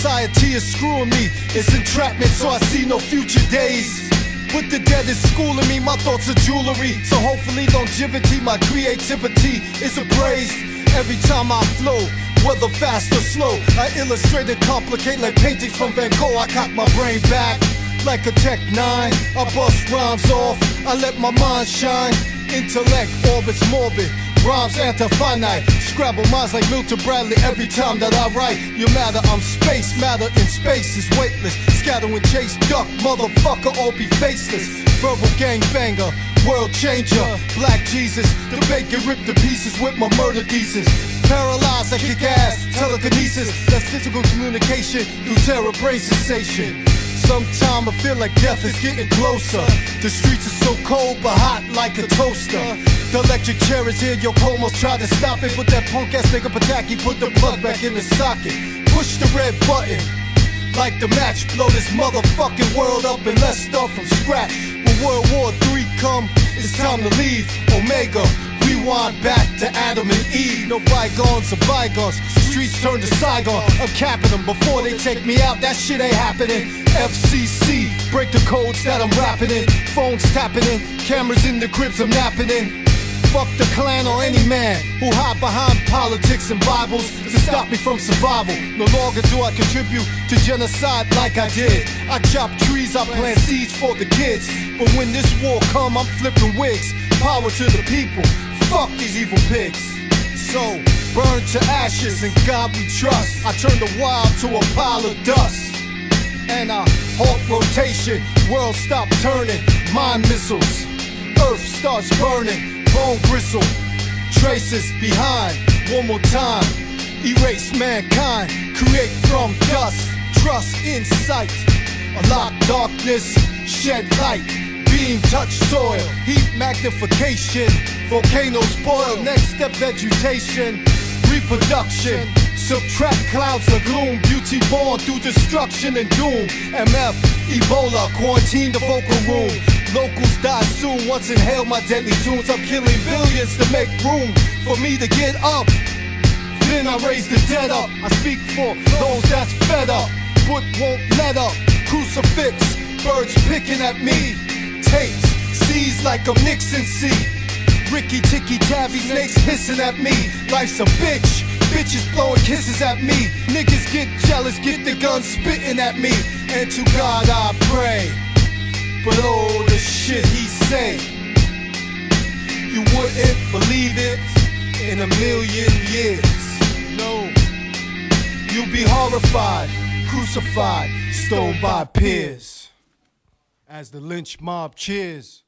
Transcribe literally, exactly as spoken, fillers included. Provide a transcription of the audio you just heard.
society is screwing me. It's entrapment, so I see no future days. With the dead is schooling me, my thoughts are jewelry. So hopefully longevity, my creativity is appraised. Every time I flow, whether fast or slow, I illustrate and complicate like paintings from Van Gogh. I cock my brain back like a Tech nine. I bust rhymes off, I let my mind shine. Intellect orbits morbid, rhymes anti-finite. Scrabble minds like Milton Bradley every time that I write. You matter, I'm space, matter in space is weightless. Scatter and chase, duck, motherfucker, all be faceless. Verbal gangbanger, world changer, Black Jesus. The bait get ripped to pieces with my murder thesis. Paralyzed, I kick ass, telekinesis. That's physical communication through terror, brain sensation. Sometimes I feel like death is getting closer. The streets are so cold but hot like a toaster. The electric chair is here, yo almost tried to stop it, but that punk ass nigga Pataki put the plug back in the socket. Push the red button like the match, blow this motherfucking world up and let's start from scratch. When World War Three come, it's time to leave. Omega, rewind back to Adam and Eve. No bygones or bygones, streets turn to Saigon. I'm capping them before they take me out, that shit ain't happening. F C C, break the codes that I'm rapping in. Phones tapping in, cameras in the cribs I'm napping in. Fuck the clan or any man who hide behind politics and Bibles to stop me from survival. No longer do I contribute to genocide like I did. I chop trees, I plant seeds for the kids. But when this war come, I'm flipping wigs. Power to the people, fuck these evil pigs. So, burn to ashes and God we trust. I turn the wild to a pile of dust. And I halt rotation, world stop turning. Mind missiles, earth starts burning. Bone gristle, traces behind. One more time, erase mankind. Create from dust, trust in sight. Unlock darkness, shed light. Beam touch soil, heat magnification. Volcanoes boil, next step vegetation. Reproduction, subtract clouds of gloom. Beauty born through destruction and doom. M F, Ebola, quarantine the vocal room. Locals die soon, once inhale my deadly tunes. I'm killing billions to make room for me to get up. Then I raise the dead up. I speak for those that's fed up, but won't let up. Crucifix, birds picking at me. Tapes, seas like I'm Nixon C. Ricky Ticky Tabby, snakes hissing at me. Life's a bitch, bitches blowing kisses at me. Niggas get jealous, get the gun spitting at me. And to God I pray, but oh, the shit he say, you wouldn't believe it in a million years. No, you'd be horrified, crucified, stoned by peers as the lynch mob cheers.